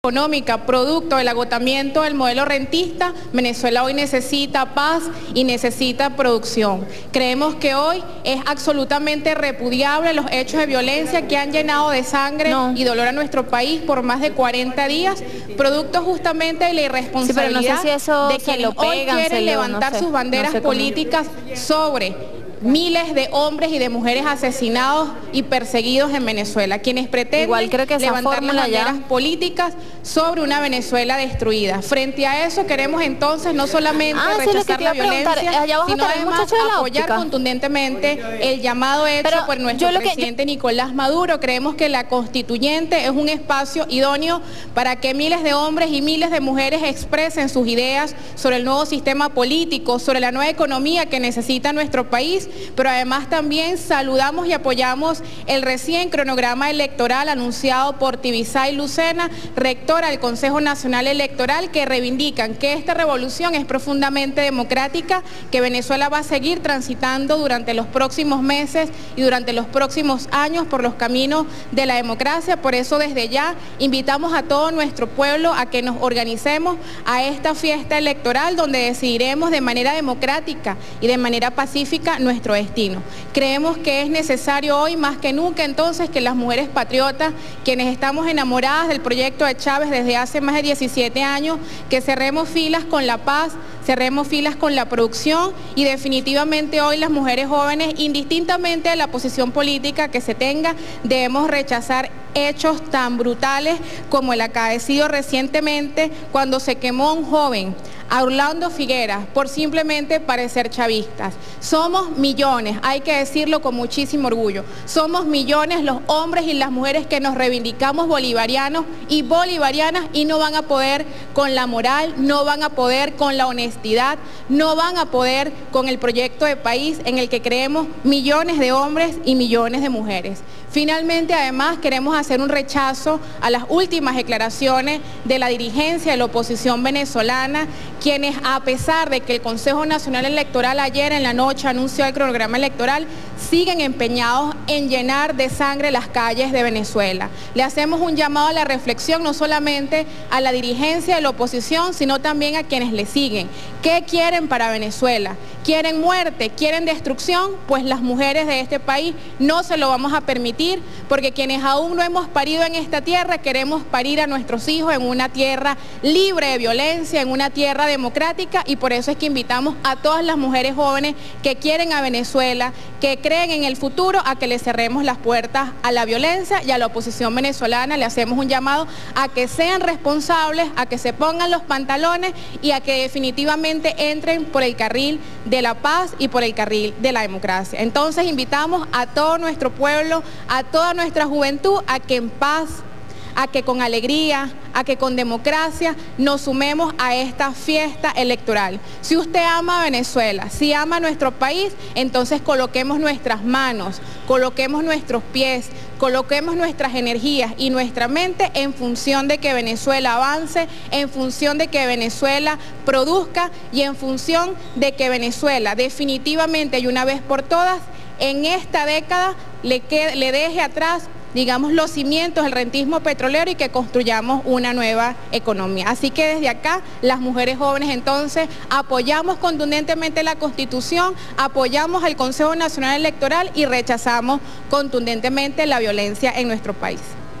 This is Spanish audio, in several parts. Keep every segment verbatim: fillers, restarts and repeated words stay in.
económica, producto del agotamiento del modelo rentista, Venezuela hoy necesita paz y necesita producción. Creemos que hoy es absolutamente repudiable los hechos de violencia que han llenado de sangre no. y dolor a nuestro país por más de cuarenta días, producto justamente de la irresponsabilidad sí, no sé si eso de quienes lo pegan, hoy quieren levantar no sé, sus banderas no sé políticas sobre miles de hombres y de mujeres asesinados y perseguidos en Venezuela, quienes pretenden Igual creo que levantar las banderas ya. políticas sobre una Venezuela destruida. Frente a eso queremos entonces no solamente ah, rechazar sí, la violencia, sino además apoyar contundentemente el llamado hecho Pero por nuestro presidente que... Nicolás Maduro. Creemos que la constituyente es un espacio idóneo para que miles de hombres y miles de mujeres expresen sus ideas sobre el nuevo sistema político, sobre la nueva economía que necesita nuestro país. Pero además también saludamos y apoyamos el recién cronograma electoral anunciado por Tibisay Lucena, rectora del Consejo Nacional Electoral, que reivindican que esta revolución es profundamente democrática, que Venezuela va a seguir transitando durante los próximos meses y durante los próximos años por los caminos de la democracia. Por eso desde ya invitamos a todo nuestro pueblo a que nos organicemos a esta fiesta electoral donde decidiremos de manera democrática y de manera pacífica nuestro nuestro destino. Creemos que es necesario hoy más que nunca entonces que las mujeres patriotas, quienes estamos enamoradas del proyecto de Chávez desde hace más de diecisiete años, que cerremos filas con la paz, cerremos filas con la producción y definitivamente hoy las mujeres jóvenes, indistintamente de la posición política que se tenga, debemos rechazar hechos tan brutales como el acaecido recientemente cuando se quemó a un joven, a Orlando Figueras, por simplemente parecer chavistas. Somos millones, hay que decirlo con muchísimo orgullo, somos millones los hombres y las mujeres que nos reivindicamos bolivarianos y bolivarianas y no van a poder con la moral, no van a poder con la honestidad, no van a poder con el proyecto de país en el que creemos millones de hombres y millones de mujeres. Finalmente, además, queremos hacer un rechazo a las últimas declaraciones de la dirigencia de la oposición venezolana, quienes, a pesar de que el Consejo Nacional Electoral ayer en la noche anunció el cronograma electoral, siguen empeñados en llenar de sangre las calles de Venezuela. Le hacemos un llamado a la reflexión no solamente a la dirigencia de la oposición, sino también a quienes le siguen. ¿Qué quieren para Venezuela? ¿Quieren muerte? ¿Quieren destrucción? Pues las mujeres de este país no se lo vamos a permitir, porque quienes aún no hemos parido en esta tierra, queremos parir a nuestros hijos en una tierra libre de violencia, en una tierra democrática, y por eso es que invitamos a todas las mujeres jóvenes que quieren a Venezuela, que creen en el futuro, a que le cerremos las puertas a la violencia, y a la oposición venezolana le hacemos un llamado a que sean responsables, a que se pongan los pantalones y a que definitivamente entren por el carril de la paz y por el carril de la democracia. Entonces invitamos a todo nuestro pueblo, a toda nuestra juventud, a que en paz, a que con alegría, a que con democracia nos sumemos a esta fiesta electoral. Si usted ama a Venezuela, si ama a nuestro país, entonces coloquemos nuestras manos, coloquemos nuestros pies, coloquemos nuestras energías y nuestra mente en función de que Venezuela avance, en función de que Venezuela produzca y en función de que Venezuela definitivamente y una vez por todas en esta década le, quede, le deje atrás, digamos, los cimientos del rentismo petrolero y que construyamos una nueva economía. Así que desde acá, las mujeres jóvenes entonces apoyamos contundentemente la Constitución, apoyamos al Consejo Nacional Electoral y rechazamos contundentemente la violencia en nuestro país.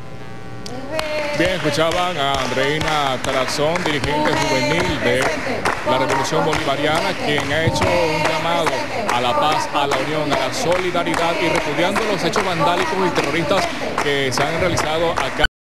Bien, escuchaban a Andreina Tarazón, dirigente juvenil de la Revolución Bolivariana, quien ha hecho un llamado a la paz, a la unión, a la solidaridad y repudiando los hechos vandálicos y terroristas que se han realizado acá.